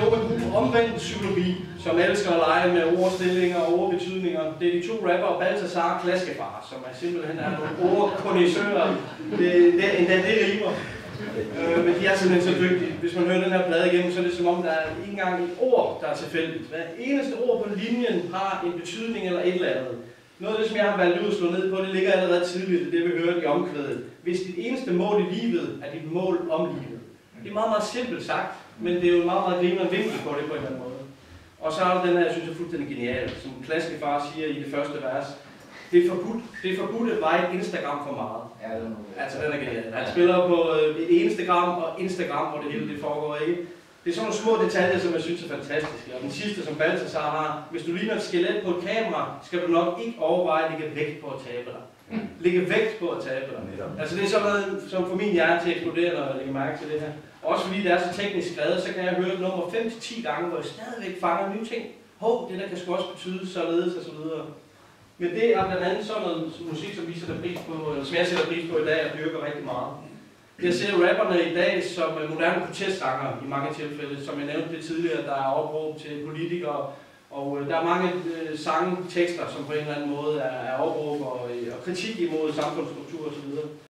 dog en gruppe omvendt psykologi, som elsker at lege med ordstillinger og ordbetydninger. Det er de to rappere, Balthazar og Klaskefar, som er simpelthen nogle ordkondisører. Endda det rimer. Men de er simpelthen så dygtige. Hvis man hører den her plade igennem, så er det som om, der er ikke engang et ord, der er tilfældigt. Hver eneste ord på linjen har en betydning eller et eller andet. Noget af det, som jeg har valgt ud at slå ned på, det ligger allerede tidligt, det vi hørte i omkvædet. Hvis dit eneste mål i livet er dit mål om livet. Det er meget, meget simpelt sagt, men det er jo en meget, meget glimrende vinkel på det på en eller anden måde. Og så er der den her, jeg synes er fuldstændig genial, som Klaskefar siger i det første vers. Det forbudte var et Instagram for meget. Ja, det er noget. Altså den er genial. Han spiller på et Instagram og Instagram, hvor det hele det foregår ikke. Det er sådan nogle små detaljer, som jeg synes er fantastiske. Og den sidste, som Balthazar har, hvis du ligner et skelet på et kamera, skal du nok ikke overveje at lægge vægt på at tabe dig. Lægge vægt på at tabe dig. Altså det er sådan noget, som får min hjerne til at eksplodere, når jeg lægger mærke til det her. Også fordi det er så teknisk skrevet, så kan jeg høre nummer 5-10 gange, hvor jeg stadigvæk fanger nye ting. Det der kan sgu også betyde således og så videre. Men det er blandt andet sådan noget musik, som vi sætter pris på, eller som jeg sætter pris på i dag og dyrker rigtig meget. Jeg ser rapperne i dag som moderne protestsanger i mange tilfælde, som jeg nævnte det tidligere, der er opråb til politikere, og der er mange sangtekster, som på en eller anden måde er opråb og kritik imod samfundsstruktur osv.